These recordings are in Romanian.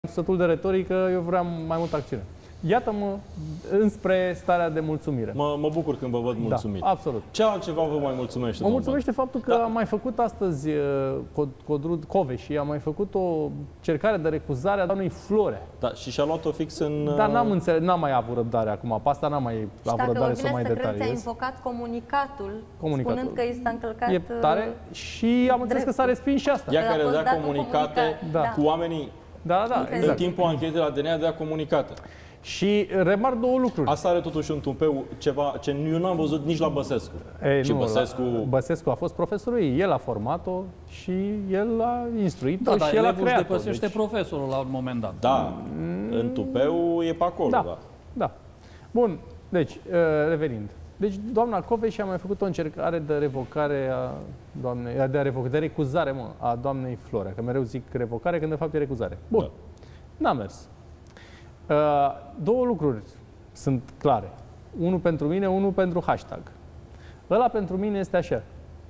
Sătul de retorică, eu vreau mai multă acțiune. Iată-mă înspre starea de mulțumire. Mă bucur când vă văd mulțumit. Da, absolut. Ce altceva vă mai mulțumește? Mă mulțumește faptul că am mai făcut astăzi Codrud Coveși, a mai făcut o cercare de recuzare a doamnei Flore. Da, și-a luat-o fix în... Dar n-am mai avut răbdare acum. Pe asta n-am mai avut răbdare să o mai detaliez. Și a invocat comunicatul, spunând că i s-a încălcat... E tare și am înțeles că s-a respins și asta. Ea care dea comunicate cu oamenii în timpul anchetei la DNA, dea comunicate. Și remarc două lucruri. Asta are totuși un tupeu, ceva ce eu n-am văzut nici la Băsescu. Băsescu a fost profesorul ei, el a format-o și el a instruit-o și el a creat-o. Da, depășește profesorul la un moment dat. Da, în tupeu e pe acolo. Da. Bun, deci, revenind. Deci, doamna Coveși a mai făcut o încercare de revocare a doamnei, de recuzare, a doamnei Flore, că mereu zic revocare, când de fapt e recuzare. Bun, n-a mers. Două lucruri sunt clare. Unul pentru mine, unul pentru hashtag. Ăla pentru mine este așa.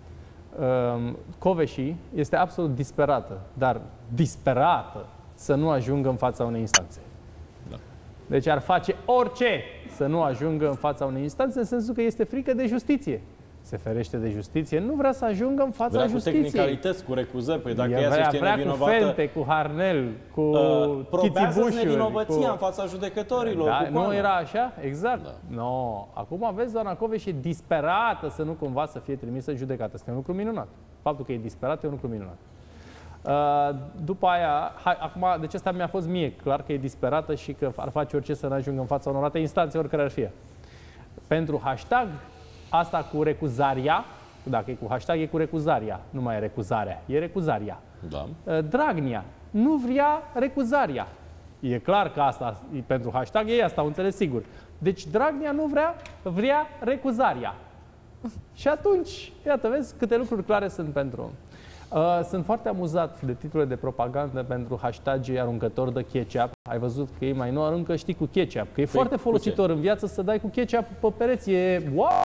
Coveși este absolut disperată, dar disperată să nu ajungă în fața unei instanțe. Da. Deci ar face orice să nu ajungă în fața unei instanțe, în sensul că este frică de justiție. Se ferește de justiție, nu vrea să ajungă în fața justiției. Cu tehnicalități, cu recuzări, păi dacă ea se știe nevinovată... cu fente, cu harnel, cu chițibușuri, nevinovăția în fața judecătorilor. Da, nu era așa? Exact. Da. No. Acum aveți, doamna Coveși e disperată să nu cumva să fie trimisă în judecată. Este un lucru minunat. Faptul că e disperată e un lucru minunat. După aia, acum, deci asta mi-a fost mie clar că e disperată și că ar face orice să nu ajungă în fața unor alte instanțe, oricare ar fi. Pentru hashtag, asta cu recuzaria, dacă e cu hashtag, e cu recuzaria, nu mai e recuzarea, e recuzaria. Da. Dragnea nu vrea recuzarea. E clar că asta, pentru hashtag, e asta, o înțeles sigur. Deci Dragnea nu vrea recuzarea. Și atunci, iată, vezi câte lucruri clare sunt pentru... Sunt foarte amuzat de titlurile de propagandă pentru hashtagii aruncători de ketchup. Ai văzut că ei mai nu aruncă, știi, cu ketchup. Că e foarte folositor în viață să dai cu ketchup pe pereți. E wow!